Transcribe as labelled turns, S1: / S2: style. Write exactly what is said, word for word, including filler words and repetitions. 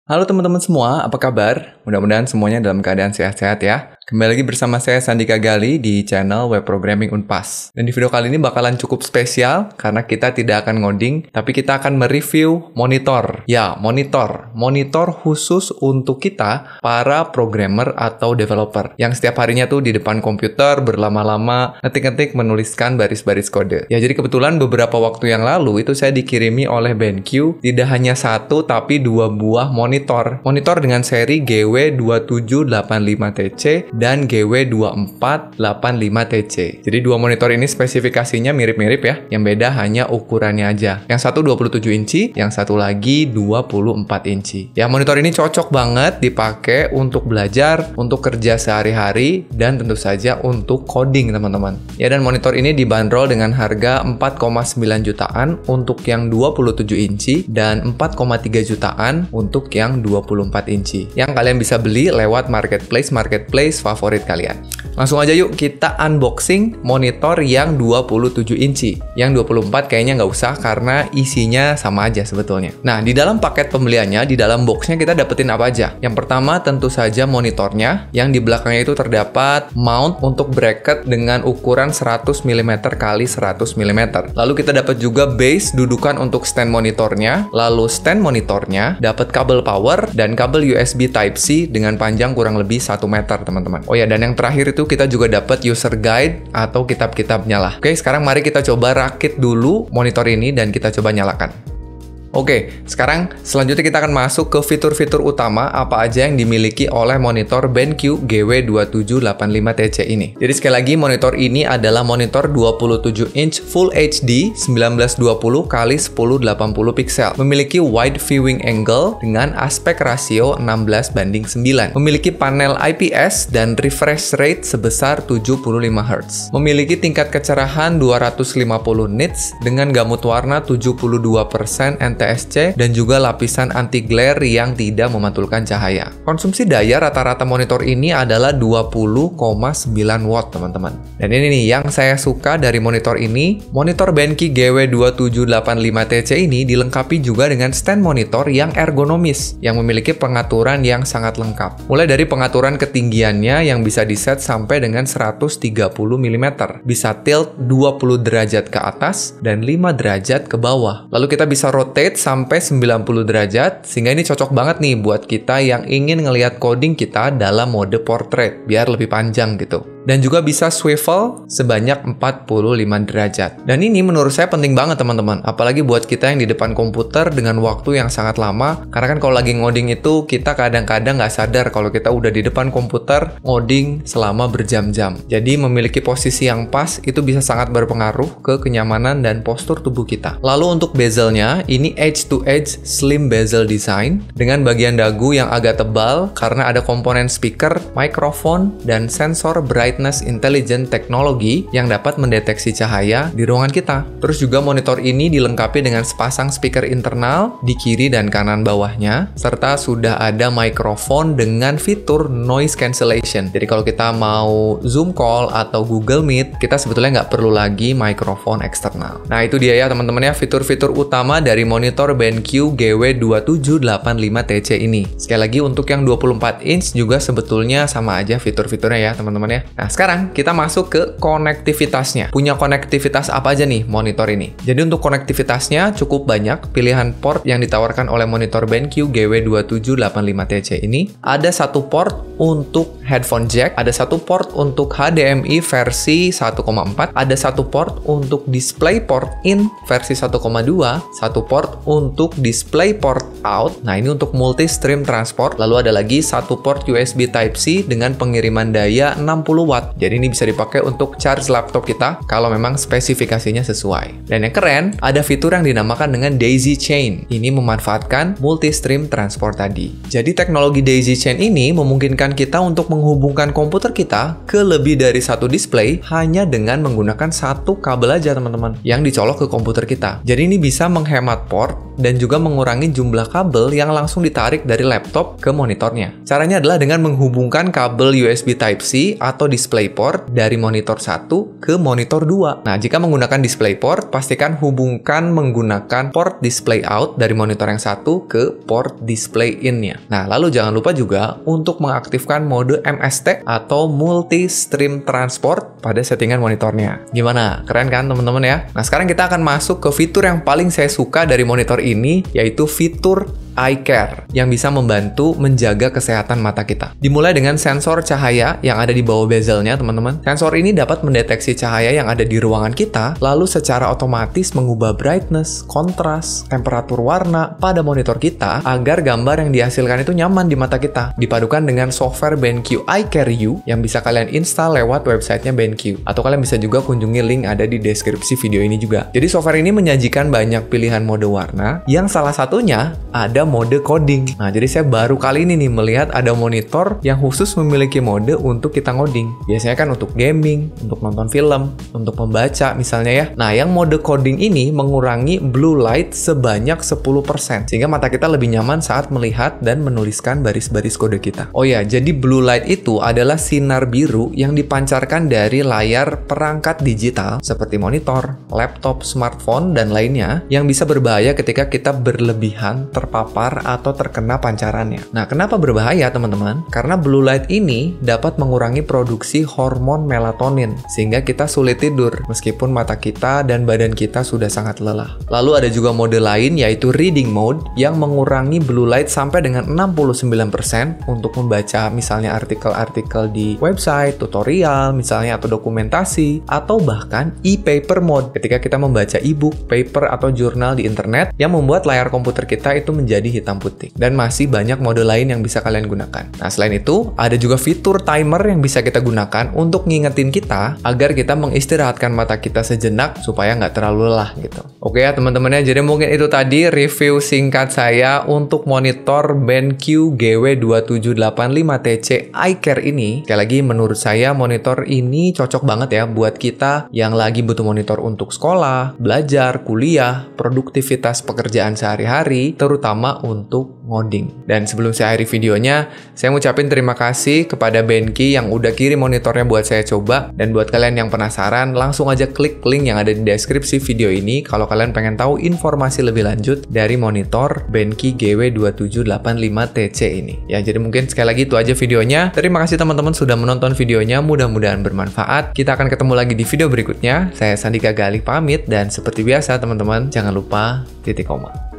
S1: Halo teman-teman semua, apa kabar? Mudah-mudahan semuanya dalam keadaan sehat-sehat ya. Kembali lagi bersama saya Sandika Gali di channel Web Programming Unpas. Dan di video kali ini bakalan cukup spesial karena kita tidak akan ngoding, tapi kita akan mereview monitor. Ya, monitor. Monitor khusus untuk kita, para programmer atau developer. Yang setiap harinya tuh di depan komputer berlama-lama ngetik-ngetik menuliskan baris-baris kode. Ya, jadi kebetulan beberapa waktu yang lalu itu saya dikirimi oleh BenQ tidak hanya satu tapi dua buah monitor. Monitor dengan seri G W dua tujuh delapan lima T C dan G W dua empat delapan lima T C. Jadi dua monitor ini spesifikasinya mirip-mirip ya. Yang beda hanya ukurannya aja. Yang satu dua puluh tujuh inci, yang satu lagi dua puluh empat inci. Ya, monitor ini cocok banget dipakai untuk belajar, untuk kerja sehari-hari, dan tentu saja untuk coding, teman-teman. Ya, dan monitor ini dibanderol dengan harga empat koma sembilan jutaan untuk yang dua puluh tujuh inci dan empat koma tiga jutaan untuk yang dua puluh empat inci. Yang kalian bisa beli lewat marketplace-marketplace favorit kalian. Langsung aja yuk kita unboxing monitor yang dua puluh tujuh inci. Yang dua puluh empat kayaknya nggak usah karena isinya sama aja sebetulnya. Nah, di dalam paket pembeliannya, di dalam boxnya kita dapetin apa aja? Yang pertama tentu saja monitornya, yang di belakangnya itu terdapat mount untuk bracket dengan ukuran seratus milimeter kali seratus milimeter. Lalu kita dapat juga base dudukan untuk stand monitornya, lalu stand monitornya, dapat kabel power dan kabel U S B Type-C dengan panjang kurang lebih satu meter, teman-teman. Oh ya, dan yang terakhir itu kita juga dapat user guide atau kitab-kitabnya lah. Oke, sekarang mari kita coba rakit dulu monitor ini dan kita coba nyalakan. Oke, sekarang selanjutnya kita akan masuk ke fitur-fitur utama apa aja yang dimiliki oleh monitor BenQ G W dua tujuh delapan lima T C ini. Jadi sekali lagi, monitor ini adalah monitor dua puluh tujuh inch Full H D sembilan belas dua puluh kali sepuluh delapan puluh piksel. Memiliki wide viewing angle dengan aspek rasio enam belas banding sembilan. Memiliki panel I P S dan refresh rate sebesar tujuh puluh lima hertz. Memiliki tingkat kecerahan dua ratus lima puluh nits dengan gamut warna tujuh puluh dua persen N T S C dan juga lapisan anti glare yang tidak memantulkan cahaya. Konsumsi daya rata-rata monitor ini adalah dua puluh koma sembilan watt, teman-teman. Dan ini nih yang saya suka dari monitor ini. Monitor BenQ G W dua tujuh delapan lima T C ini dilengkapi juga dengan stand monitor yang ergonomis yang memiliki pengaturan yang sangat lengkap. Mulai dari pengaturan ketinggiannya yang bisa diset sampai dengan seratus tiga puluh milimeter. Bisa tilt dua puluh derajat ke atas dan lima derajat ke bawah. Lalu kita bisa rotate sampai sembilan puluh derajat, sehingga ini cocok banget nih buat kita yang ingin ngelihat coding kita dalam mode portrait biar lebih panjang gitu. Dan juga bisa swivel sebanyak empat puluh lima derajat. Dan ini menurut saya penting banget, teman-teman. Apalagi buat kita yang di depan komputer dengan waktu yang sangat lama. Karena kan kalau lagi ngoding itu, kita kadang-kadang nggak sadar kalau kita udah di depan komputer ngoding selama berjam-jam. Jadi memiliki posisi yang pas itu bisa sangat berpengaruh ke kenyamanan dan postur tubuh kita. Lalu untuk bezelnya, ini edge-to-edge slim bezel design dengan bagian dagu yang agak tebal karena ada komponen speaker, mikrofon, dan sensor bright intelligent technology yang dapat mendeteksi cahaya di ruangan kita. Terus juga monitor ini dilengkapi dengan sepasang speaker internal di kiri dan kanan bawahnya, serta sudah ada mikrofon dengan fitur noise cancellation. Jadi kalau kita mau Zoom call atau Google Meet, kita sebetulnya nggak perlu lagi mikrofon eksternal. Nah, itu dia ya teman-teman ya, fitur-fitur utama dari monitor BenQ G W dua tujuh delapan lima T C ini. Sekali lagi, untuk yang dua puluh empat inch juga sebetulnya sama aja fitur-fiturnya ya teman-teman ya. Nah, sekarang kita masuk ke konektivitasnya. Punya konektivitas apa aja nih monitor ini? Jadi untuk konektivitasnya cukup banyak pilihan port yang ditawarkan oleh monitor BenQ G W dua tujuh delapan lima T C ini. Ada satu port untuk headphone jack, ada satu port untuk H D M I versi satu koma empat, ada satu port untuk DisplayPort in versi satu koma dua, satu port untuk DisplayPort out. Nah, ini untuk multi stream transport. Lalu ada lagi satu port U S B Type-C dengan pengiriman daya enam puluh watt. Jadi ini bisa dipakai untuk charge laptop kita kalau memang spesifikasinya sesuai. Dan yang keren, ada fitur yang dinamakan dengan Daisy Chain. Ini memanfaatkan multi-stream transport tadi. Jadi teknologi Daisy Chain ini memungkinkan kita untuk menghubungkan komputer kita ke lebih dari satu display hanya dengan menggunakan satu kabel aja, teman-teman, yang dicolok ke komputer kita. Jadi ini bisa menghemat port dan juga mengurangi jumlah kabel yang langsung ditarik dari laptop ke monitornya. Caranya adalah dengan menghubungkan kabel U S B Type-C atau di DisplayPort dari monitor satu ke monitor dua. Nah, jika menggunakan DisplayPort, pastikan hubungkan menggunakan port DisplayOut dari monitor yang satu ke port DisplayIn-nya. Nah, lalu jangan lupa juga untuk mengaktifkan mode M S T atau Multi Stream Transport pada settingan monitornya. Gimana? Keren kan teman-teman ya? Nah, sekarang kita akan masuk ke fitur yang paling saya suka dari monitor ini, yaitu fitur Eye Care yang bisa membantu menjaga kesehatan mata kita. Dimulai dengan sensor cahaya yang ada di bawah bezelnya, teman-teman. Sensor ini dapat mendeteksi cahaya yang ada di ruangan kita, lalu secara otomatis mengubah brightness, kontras, temperatur warna pada monitor kita agar gambar yang dihasilkan itu nyaman di mata kita. Dipadukan dengan software BenQ Eye Care U yang bisa kalian install lewat websitenya BenQ. Atau kalian bisa juga kunjungi link ada di deskripsi video ini juga. Jadi software ini menyajikan banyak pilihan mode warna yang salah satunya ada mode coding. Nah, jadi saya baru kali ini nih melihat ada monitor yang khusus memiliki mode untuk kita ngoding. Biasanya kan untuk gaming, untuk nonton film, untuk membaca misalnya ya. Nah, yang mode coding ini mengurangi blue light sebanyak sepuluh persen. Sehingga mata kita lebih nyaman saat melihat dan menuliskan baris-baris kode kita. Oh ya, jadi blue light itu adalah sinar biru yang dipancarkan dari layar perangkat digital seperti monitor, laptop, smartphone, dan lainnya yang bisa berbahaya ketika kita berlebihan terpapar atau terkena pancarannya. Nah, kenapa berbahaya teman-teman? Karena blue light ini dapat mengurangi produksi hormon melatonin sehingga kita sulit tidur meskipun mata kita dan badan kita sudah sangat lelah. Lalu ada juga mode lain yaitu reading mode yang mengurangi blue light sampai dengan enam puluh sembilan persen untuk membaca misalnya artikel-artikel di website, tutorial misalnya atau dokumentasi, atau bahkan e-paper mode ketika kita membaca e-book, paper atau jurnal di internet yang membuat layar komputer kita itu menjadi hitam putih. Dan masih banyak mode lain yang bisa kalian gunakan. Nah, selain itu, ada juga fitur timer yang bisa kita gunakan untuk ngingetin kita agar kita mengistirahatkan mata kita sejenak supaya nggak terlalu lelah gitu. Oke ya teman-teman ya, jadi mungkin itu tadi review singkat saya untuk monitor BenQ G W dua tujuh delapan lima T C Eye Care ini. Sekali lagi, menurut saya monitor ini cocok banget ya buat kita yang lagi butuh monitor untuk sekolah, belajar, kuliah, produktivitas pekerjaan sehari-hari, terutama untuk ngoding. Dan sebelum saya akhiri videonya, saya ngucapin terima kasih kepada BenQ yang udah kirim monitornya buat saya coba. Dan buat kalian yang penasaran, langsung aja klik link yang ada di deskripsi video ini kalau kalian pengen tahu informasi lebih lanjut dari monitor BenQ G W dua tujuh delapan lima T C ini. Ya, jadi mungkin sekali lagi itu aja videonya. Terima kasih teman-teman sudah menonton videonya, mudah-mudahan bermanfaat. Kita akan ketemu lagi di video berikutnya. Saya Sandika Gali pamit, dan seperti biasa teman-teman, jangan lupa titik koma.